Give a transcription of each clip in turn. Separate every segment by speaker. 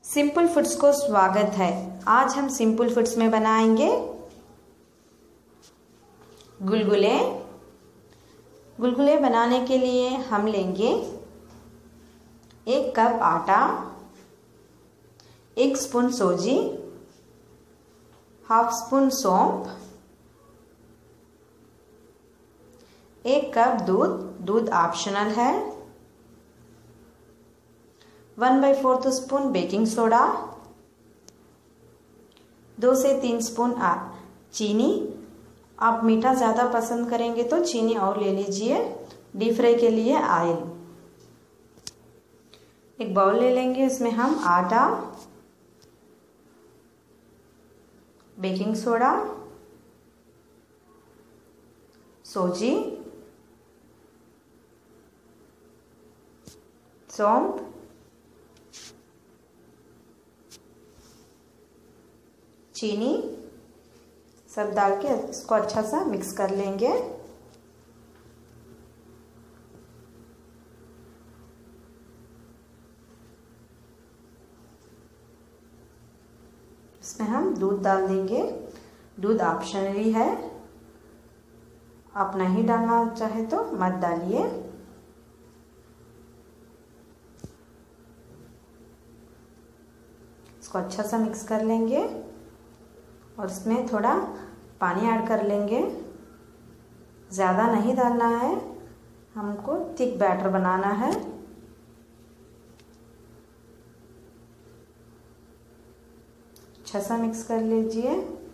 Speaker 1: Simple foods को स्वागत है। आज हम सिंपल फूड्स में बनाएंगे गुलगुले। गुलगुले बनाने के लिए हम लेंगे 1 कप आटा, 1 स्पून सूजी, हाफ स्पून सौंफ, 1 कप दूध। दूध ऑप्शनल है। 1/4 स्पून बेकिंग सोडा, 2 से 3 स्पून चीनी। आप मीठा ज़्यादा पसंद करेंगे तो चीनी और ले लीजिए। डीप फ्राई के लिए ऑयल। एक बाउल ले लेंगे, इसमें हम आटा, बेकिंग सोडा, सूजी, सौंफ, चीनी सब डाल के इसको अच्छा सा मिक्स कर लेंगे। इसमें हम दूध डाल देंगे। दूध ऑप्शनली है, आप नहीं डालना चाहे तो मत डालिए। इसको अच्छा सा मिक्स कर लेंगे और इसमें थोड़ा पानी ऐड कर लेंगे। ज़्यादा नहीं डालना है, हमको थिक बैटर बनाना है। अच्छा सा मिक्स कर लीजिए।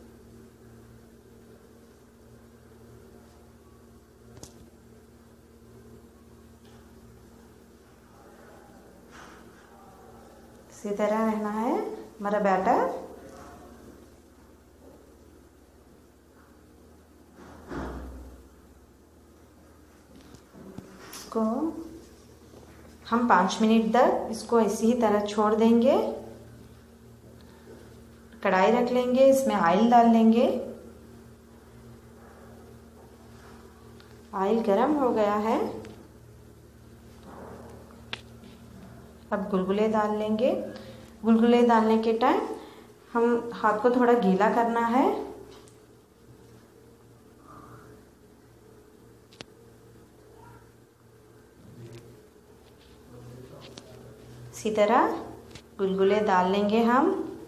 Speaker 1: इसी तरह रहना है हमारा बैटर। इसको हम 5 मिनट तक इसको इसी तरह छोड़ देंगे। कढ़ाई रख लेंगे, इसमें ऑयल डाल लेंगे। ऑयल गरम हो गया है। अब गुलगुले डाल लेंगे। गुलगुले डालने के टाइम हम हाथ को थोड़ा गीला करना है। इसी तरह गुलगुले डाल लेंगे हम।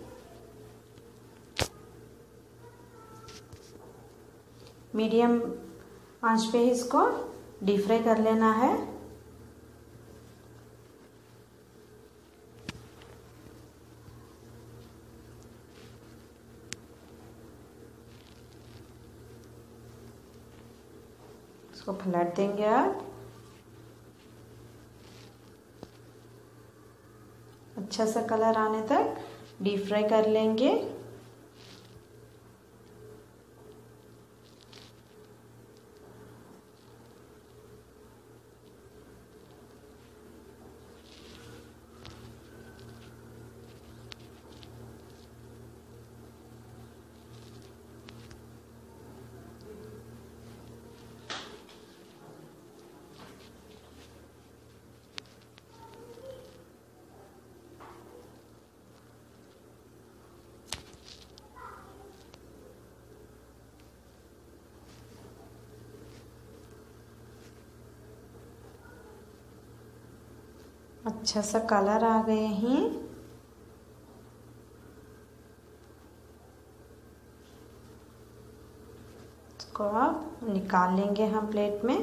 Speaker 1: मीडियम आंच पे इसको डीप फ्राई कर लेना है। इसको पलट देंगे आप। अच्छा सा कलर आने तक डीप फ्राई कर लेंगे। अच्छा सा कलर आ गए हैं। इसको आप निकाल लेंगे हम प्लेट में।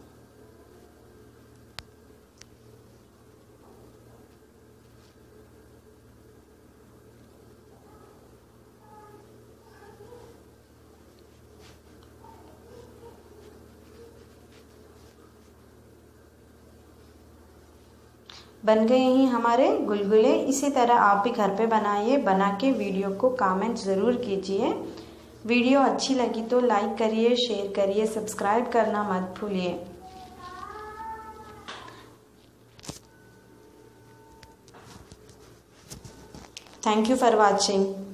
Speaker 1: बन गए हैं हमारे गुलगुले। इसी तरह आप भी घर पे बनाइए। बना के वीडियो को कमेंट ज़रूर कीजिए। वीडियो अच्छी लगी तो लाइक करिए, शेयर करिए, सब्सक्राइब करना मत भूलिए। Thank you for watching.